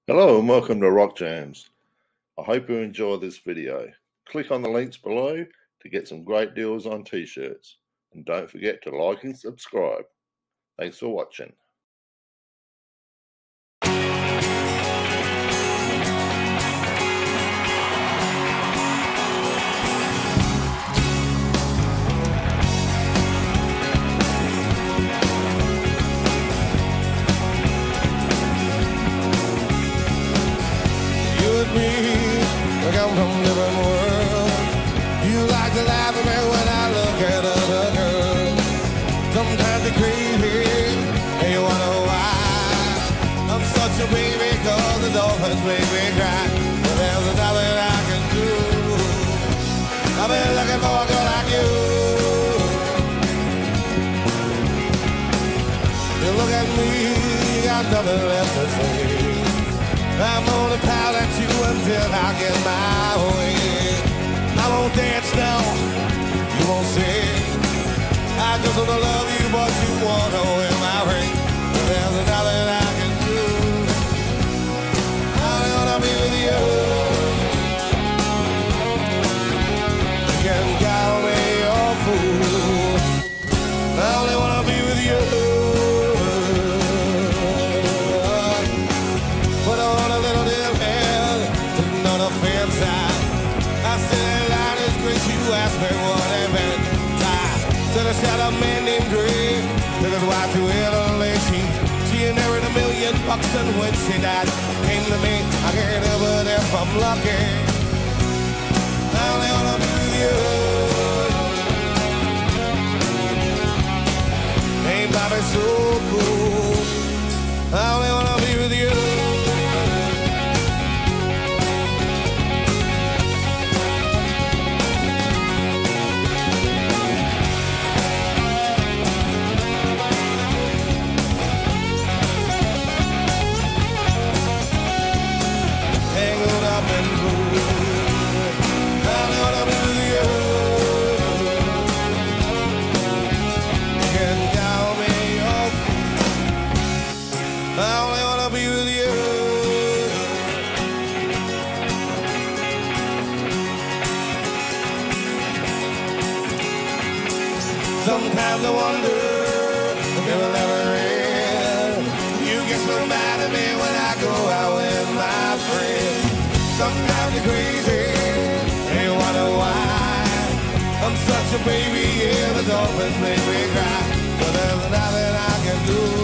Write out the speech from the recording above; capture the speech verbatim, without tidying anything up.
Hello and welcome to Rock Jams. I hope you enjoy this video. Click on the links below to get some great deals on t-shirts. And don't forget to like and subscribe. Thanks for watching. From different worlds. You like to laugh at me when I look at other girls. Sometimes you're crazy and you wonder why I'm such a baby, cause the dolphins make me cry. But there's nothing I can do. I've been looking for a girl like you. You look at me, you got nothing left to say. I'm gonna pout at you until I get my way. I won't dance now, you won't sing. I just wanna love you, but you wanna wear my ring. But there's nothing I can do. I only wanna be with you. You can call me your fool. I only wanna be with you. You asked me what it meant. I said I shot a man named Gray. Took his wife to Italy. She, she inherited a million bucks, and when she died, came to me. I can't help it if I'm lucky. I only wanna be with you. Ain't Bobby so cool? I only wanna be with you. Sometimes I wonder if it will ever end. You get so mad at me when I go out with my friends. Sometimes you're crazy and you wonder why I'm such a baby, yeah, the dolphins make me cry. But there's nothing I can do.